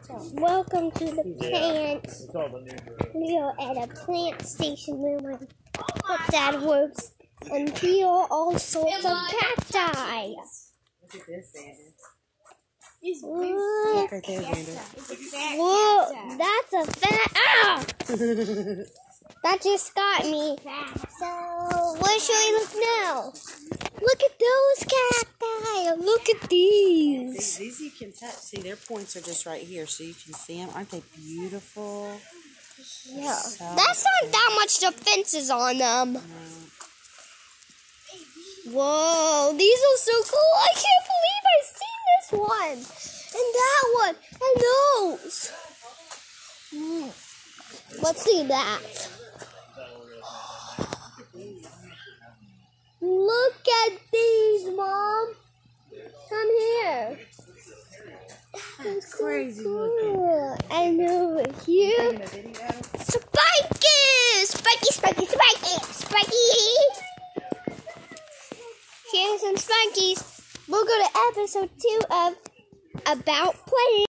Welcome to the plants. We are at a plant station where my dad works, and here are all sorts of cacti. Look at this, Xander. Look right there, Xander. Whoa, that's a fat. Ah! That just got me. So, where should we look now? Look at those cacti. Look at these. These you can touch. See, their points are just right here, so you can see them. Aren't they beautiful? Yeah. So That's not that much defenses on them. no. Whoa, these are so cool. I can't believe I've seen this one. And that one. And those. Let's see that. Look at these, Mom. Come here. That's crazy Cool. And over here. Spiky! Spiky! Here's some Spikies. We'll go to episode 2 of About Playing.